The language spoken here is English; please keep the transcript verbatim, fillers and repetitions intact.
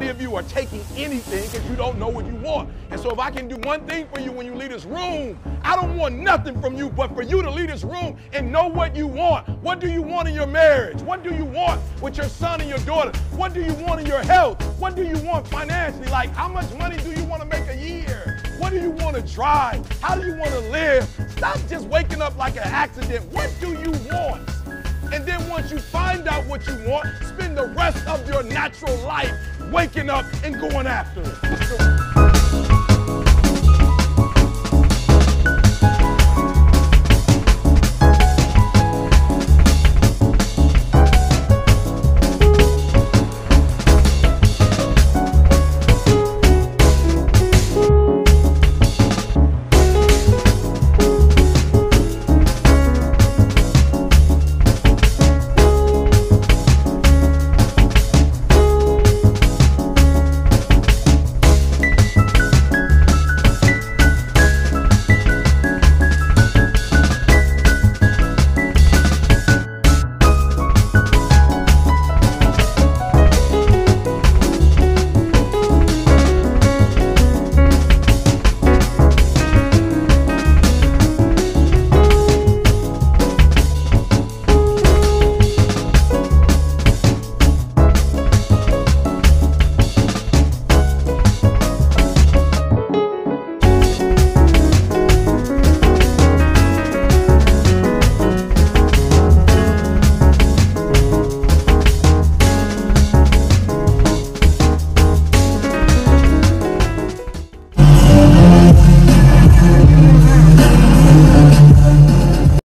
many of you are taking anything because you don't know what you want. And so if I can do one thing for you when you leave this room, I don't want nothing from you but for you to leave this room and know what you want. What do you want in your marriage? What do you want with your son and your daughter? What do you want in your health? What do you want financially? Like, how much money do you want to make a year? What do you want to drive? How do you want to live? Stop just waking up like an accident. What do you want? And then once you find out what you want, spend the rest of your natural life waking up and going after it.